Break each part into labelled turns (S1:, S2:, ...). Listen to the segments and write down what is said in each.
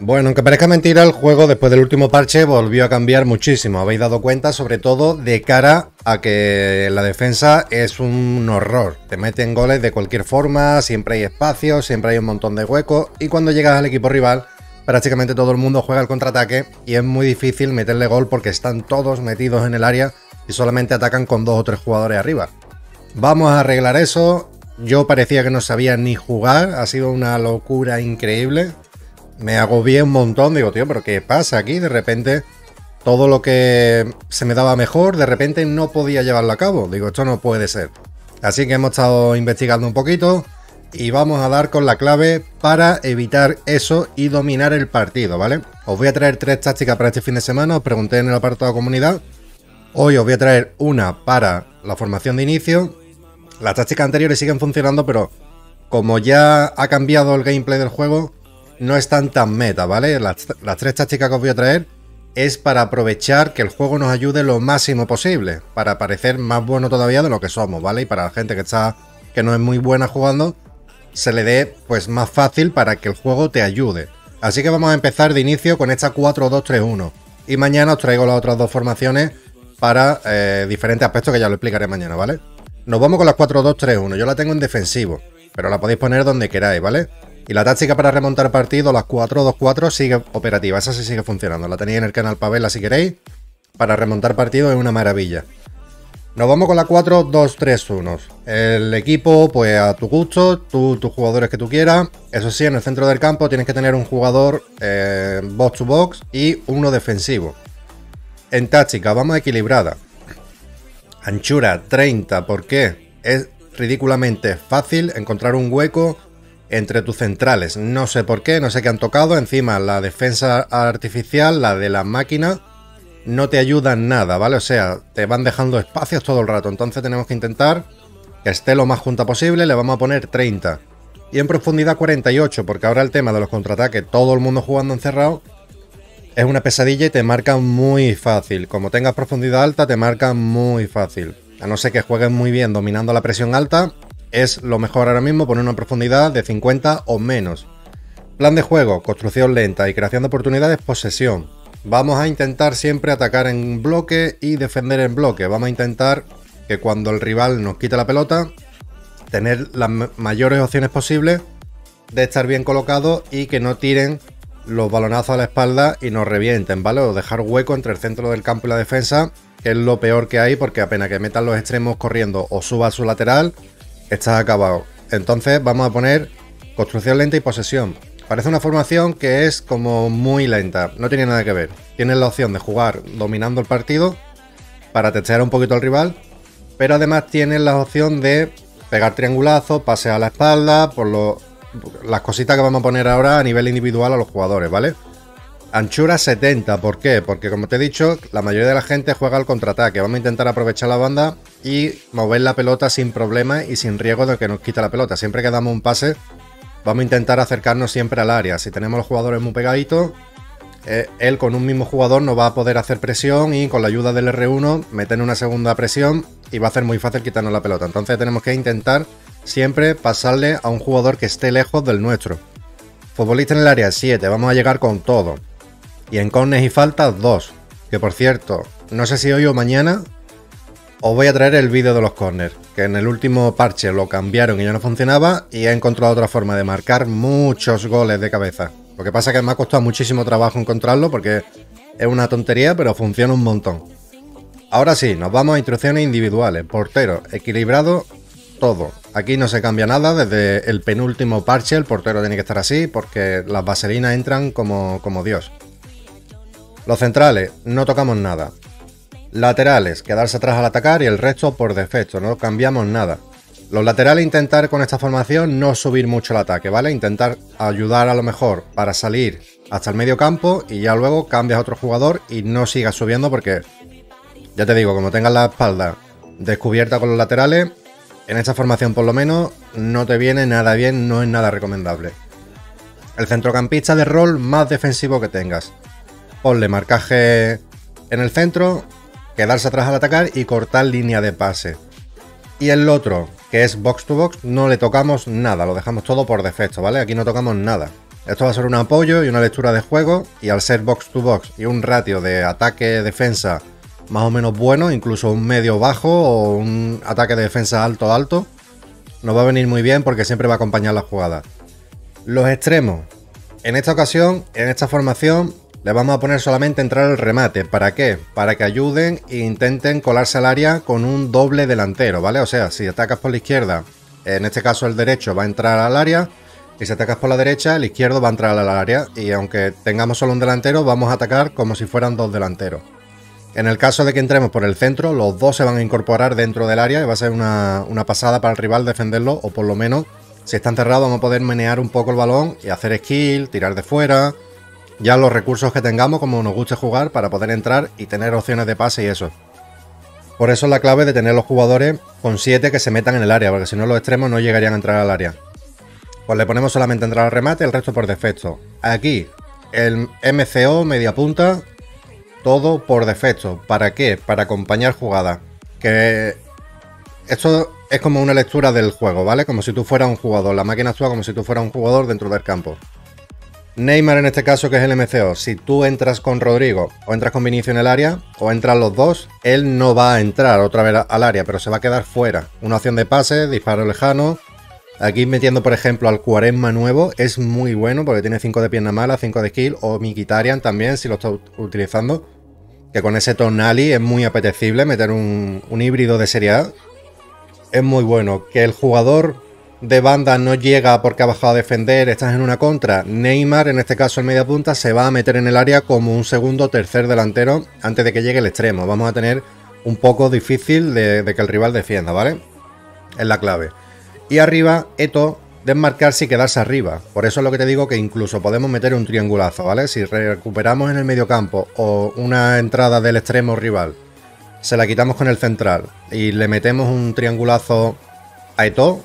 S1: Bueno, aunque parezca mentira, el juego después del último parche volvió a cambiar muchísimo. Habéis dado cuenta, sobre todo de cara a que la defensa es un horror. Te meten goles de cualquier forma, siempre hay espacio, siempre hay un montón de huecos. Y cuando llegas al equipo rival, prácticamente todo el mundo juega el contraataque y es muy difícil meterle gol porque están todos metidos en el área y solamente atacan con 2 o 3 jugadores arriba. Vamos a arreglar eso. Yo parecía que no sabía ni jugar, ha sido una locura increíble. Me agobié un montón, digo, tío, pero ¿qué pasa aquí? De repente, todo lo que se me daba mejor, de repente no podía llevarlo a cabo. Digo, esto no puede ser. Así que hemos estado investigando un poquito y vamos a dar con la clave para evitar eso y dominar el partido, ¿vale? Os voy a traer 3 tácticas para este fin de semana, os pregunté en el apartado comunidad. Hoy os voy a traer una para la formación de inicio. Las tácticas anteriores siguen funcionando, pero como ya ha cambiado el gameplay del juego, no están tan meta, ¿vale? Las 3 tácticas que os voy a traer es para aprovechar que el juego nos ayude lo máximo posible, para parecer más bueno todavía de lo que somos, ¿vale? Y para la gente que no es muy buena jugando, se le dé pues más fácil para que el juego te ayude. Así que vamos a empezar de inicio con esta 4-2-3-1. Y mañana os traigo las otras 2 formaciones para diferentes aspectos que ya lo explicaré mañana, ¿vale? Nos vamos con las 4-2-3-1. Yo la tengo en defensivo, pero la podéis poner donde queráis, ¿vale? Y la táctica para remontar partido, las 4-2-4, sigue operativa. Esa sí sigue funcionando. La tenéis en el canal para verla si queréis. Para remontar partido es una maravilla. Nos vamos con la 4-2-3-1. El equipo, pues a tu gusto, tus jugadores que tú quieras. Eso sí, en el centro del campo tienes que tener un jugador box to box y uno defensivo. En táctica, vamos equilibrada. Anchura 30, ¿por qué? Es ridículamente fácil encontrar un hueco entre tus centrales. No sé por qué, no sé qué han tocado. Encima, la defensa artificial, la de la máquina, no te ayuda en nada, ¿vale? O sea, te van dejando espacios todo el rato. Entonces tenemos que intentar que esté lo más junta posible. Le vamos a poner 30. Y en profundidad 48, porque ahora el tema de los contraataques, todo el mundo jugando encerrado, es una pesadilla y te marcan muy fácil. Como tengas profundidad alta, te marcan muy fácil. A no ser que juegues muy bien dominando la presión alta, es lo mejor ahora mismo poner una profundidad de 50 o menos. Plan de juego, construcción lenta y creación de oportunidades, posesión. Vamos a intentar siempre atacar en bloque y defender en bloque. Vamos a intentar que cuando el rival nos quite la pelota, tener las mayores opciones posibles de estar bien colocados y que no tiren los balonazos a la espalda y nos revienten, ¿vale? O dejar hueco entre el centro del campo y la defensa, que es lo peor que hay, porque apenas que metan los extremos corriendo o suba a su lateral, estás acabado. Entonces vamos a poner construcción lenta y posesión. Parece una formación que es como muy lenta, no tiene nada que ver. Tienes la opción de jugar dominando el partido para testear un poquito al rival, pero además tienes la opción de pegar triangulazos, pases a la espalda, las cositas que vamos a poner ahora a nivel individual a los jugadores, ¿vale? Anchura 70, ¿por qué? Porque como te he dicho, la mayoría de la gente juega al contraataque. Vamos a intentar aprovechar la banda y mover la pelota sin problemas y sin riesgo de que nos quite la pelota. Siempre que damos un pase, vamos a intentar acercarnos siempre al área. Si tenemos los jugadores muy pegaditos, él con un mismo jugador no va a poder hacer presión y con la ayuda del R1 meter una segunda presión y va a ser muy fácil quitarnos la pelota. Entonces tenemos que intentar siempre pasarle a un jugador que esté lejos del nuestro. Futbolista en el área 7, vamos a llegar con todo. Y en corners y faltas 2. Que por cierto, no sé si hoy o mañana os voy a traer el vídeo de los corners. Que en el último parche lo cambiaron y ya no funcionaba. Y he encontrado otra forma de marcar muchos goles de cabeza. Lo que pasa es que me ha costado muchísimo trabajo encontrarlo porque es una tontería, pero funciona un montón. Ahora sí, nos vamos a instrucciones individuales. Portero, equilibrado, todo. Aquí no se cambia nada. Desde el penúltimo parche el portero tiene que estar así porque las vaselinas entran como Dios. Los centrales, no tocamos nada. Laterales, quedarse atrás al atacar y el resto por defecto, no cambiamos nada. Los laterales, intentar con esta formación no subir mucho el ataque, ¿vale? Intentar ayudar a lo mejor para salir hasta el medio campo y ya luego cambias a otro jugador y no sigas subiendo porque, ya te digo, como tengas la espalda descubierta con los laterales, en esta formación por lo menos no te viene nada bien, no es nada recomendable. El centrocampista de rol más defensivo que tengas. Ponle marcaje en el centro, quedarse atrás al atacar y cortar línea de pase. Y el otro, que es box to box, no le tocamos nada, lo dejamos todo por defecto, ¿vale? Aquí no tocamos nada. Esto va a ser un apoyo y una lectura de juego, y al ser box to box y un ratio de ataque-defensa más o menos bueno, incluso un medio bajo o un ataque de defensa alto, nos va a venir muy bien porque siempre va a acompañar la jugada. Los extremos. En esta ocasión, en esta formación, le vamos a poner solamente entrar al remate. ¿Para qué? Para que ayuden e intenten colarse al área con un doble delantero, ¿vale? O sea, si atacas por la izquierda, en este caso el derecho va a entrar al área, y si atacas por la derecha, el izquierdo va a entrar al área, y aunque tengamos solo un delantero, vamos a atacar como si fueran dos delanteros. En el caso de que entremos por el centro, los dos se van a incorporar dentro del área y va a ser una pasada para el rival defenderlo, o por lo menos, si están cerrados, vamos a poder menear un poco el balón y hacer skill, tirar de fuera, ya los recursos que tengamos, como nos guste jugar, para poder entrar y tener opciones de pase y eso. Por eso es la clave de tener los jugadores con 7 que se metan en el área, porque si no los extremos no llegarían a entrar al área. Pues le ponemos solamente entrar al remate, el resto por defecto. Aquí, el MCO, media punta, todo por defecto. ¿Para qué? Para acompañar jugadas. Que esto es como una lectura del juego, ¿vale? Como si tú fueras un jugador. La máquina actúa como si tú fueras un jugador dentro del campo. Neymar en este caso, que es el MCO, si tú entras con Rodrigo o entras con Vinicius en el área, o entran los dos, él no va a entrar otra vez al área, pero se va a quedar fuera. Una opción de pase, disparo lejano. Aquí metiendo, por ejemplo, al Quaresma nuevo es muy bueno porque tiene 5 de pierna mala, 5 de skill, o Mkhitaryan también, si lo está utilizando. Que con ese Tonali es muy apetecible meter un híbrido de Serie A. Es muy bueno. Que el jugador de banda no llega porque ha bajado a defender, estás en una contra. Neymar, en este caso el media punta, se va a meter en el área como un segundo o tercer delantero antes de que llegue el extremo. Vamos a tener un poco difícil de que el rival defienda, ¿vale? Es la clave. Y arriba, Eto'o, desmarcarse y quedarse arriba. Por eso es lo que te digo, que incluso podemos meter un triangulazo, ¿vale? Si recuperamos en el medio campo o una entrada del extremo rival, se la quitamos con el central y le metemos un triangulazo a Eto'o.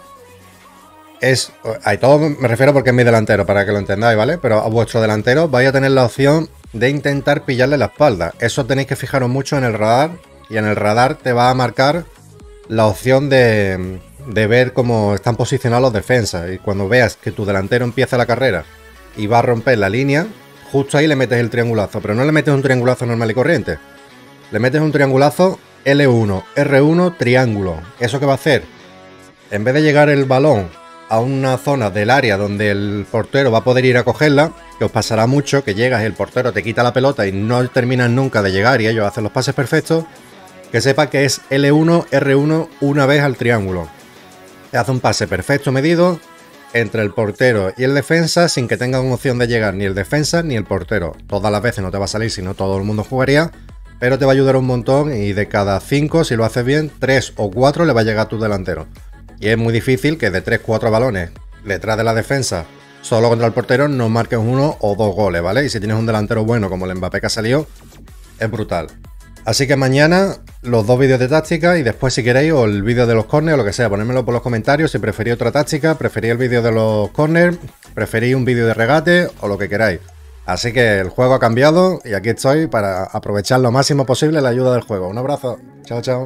S1: A Eto'o me refiero porque es mi delantero, para que lo entendáis, ¿vale? Pero a vuestro delantero vais a tener la opción de intentar pillarle la espalda. Eso tenéis que fijaros mucho en el radar, y en el radar te va a marcar la opción de ver cómo están posicionados los defensas. Y cuando veas que tu delantero empieza la carrera y va a romper la línea, justo ahí le metes el triangulazo. Pero no le metes un triangulazo normal y corriente. Le metes un triangulazo L1, R1, triángulo. ¿Eso qué va a hacer? En vez de llegar el balón a una zona del área donde el portero va a poder ir a cogerla, que os pasará mucho, que llegas y el portero te quita la pelota y no terminan nunca de llegar y ellos hacen los pases perfectos, que sepa que es L1, R1 una vez al triángulo. Hace un pase perfecto medido entre el portero y el defensa sin que tengan opción de llegar ni el defensa ni el portero. Todas las veces no te va a salir, si no todo el mundo jugaría, pero te va a ayudar un montón, y de cada 5, si lo haces bien, 3 o 4 le va a llegar a tu delantero. Y es muy difícil que de 3-4 balones detrás de la defensa, solo contra el portero, no marques 1 o 2 goles, ¿vale? Y si tienes un delantero bueno como el Mbappé que ha salido, es brutal. Así que mañana los 2 vídeos de táctica, y después, si queréis, o el vídeo de los corners o lo que sea, ponérmelo por los comentarios si preferís otra táctica, preferís el vídeo de los corners, preferís un vídeo de regate o lo que queráis. Así que el juego ha cambiado y aquí estoy para aprovechar lo máximo posible la ayuda del juego. Un abrazo. Chao, chao.